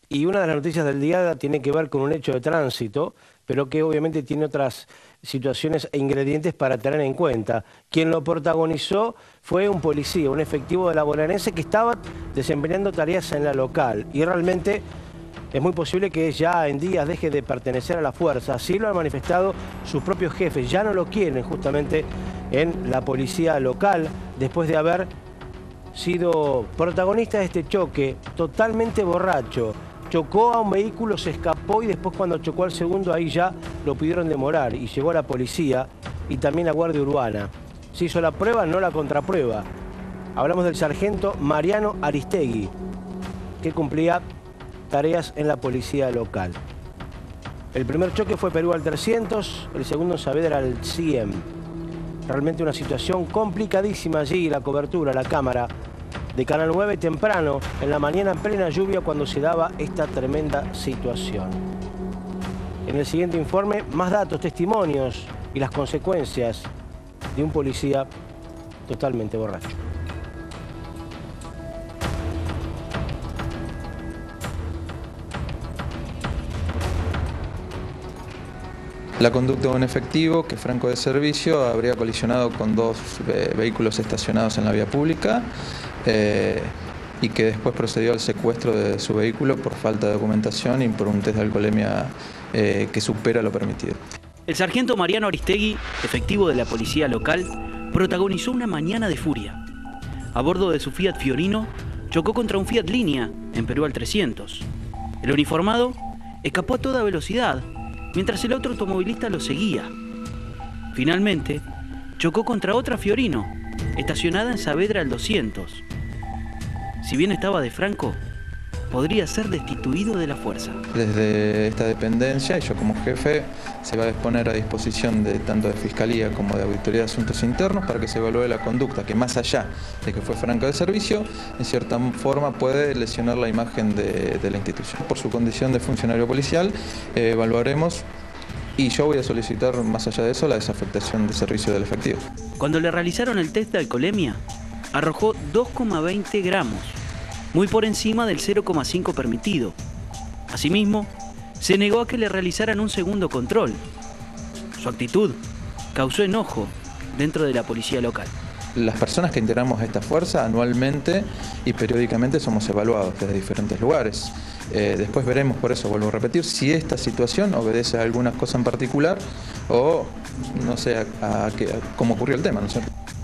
Y una de las noticias del día tiene que ver con un hecho de tránsito, pero que obviamente tiene otras situaciones e ingredientes para tener en cuenta. Quien lo protagonizó fue un policía, un efectivo de la bonaerense que estaba desempeñando tareas en la local. Y realmente es muy posible que ya en días deje de pertenecer a la fuerza. Así lo han manifestado sus propios jefes. Ya no lo quieren justamente en la policía local después de haber sido protagonista de este choque totalmente borracho. Chocó a un vehículo, se escapó y después cuando chocó al segundo ahí ya lo pidieron demorar y llegó a la policía y también la Guardia Urbana. Se hizo la prueba, no la contraprueba. Hablamos del sargento Mariano Aristegui, que cumplía tareas en la policía local. El primer choque fue Perú al 300, el segundo en Saavedra al 100. Realmente una situación complicadísima allí, la cobertura, la cámara de Canal 9 temprano, en la mañana en plena lluvia cuando se daba esta tremenda situación. En el siguiente informe, más datos, testimonios y las consecuencias de un policía totalmente borracho. La conducta de un efectivo que franco de servicio habría colisionado con dos vehículos estacionados en la vía pública y que después procedió al secuestro de su vehículo por falta de documentación y por un test de alcoholemia que supera lo permitido. El sargento Mariano Aristegui, efectivo de la policía local, protagonizó una mañana de furia. A bordo de su Fiat Fiorino, chocó contra un Fiat Linea en Perú al 300. El uniformado escapó a toda velocidad, mientras el otro automovilista lo seguía. Finalmente, chocó contra otra Fiorino, estacionada en Saavedra al 200. Si bien estaba de franco, podría ser destituido de la fuerza. Desde esta dependencia, y yo como jefe, se va a disponer a disposición de tanto de Fiscalía como de Auditoría de Asuntos Internos para que se evalúe la conducta que, más allá de que fue franco de servicio, en cierta forma puede lesionar la imagen de la institución. Por su condición de funcionario policial, evaluaremos y yo voy a solicitar, más allá de eso, la desafectación de servicio del efectivo. Cuando le realizaron el test de alcoholemia, arrojó 2,20 gramos, muy por encima del 0,5 permitido. Asimismo, se negó a que le realizaran un segundo control. Su actitud causó enojo dentro de la policía local. Las personas que integramos esta fuerza anualmente y periódicamente somos evaluados desde diferentes lugares. Después veremos, por eso vuelvo a repetir, si esta situación obedece a alguna cosa en particular o no sé a cómo ocurrió el tema, ¿no es cierto?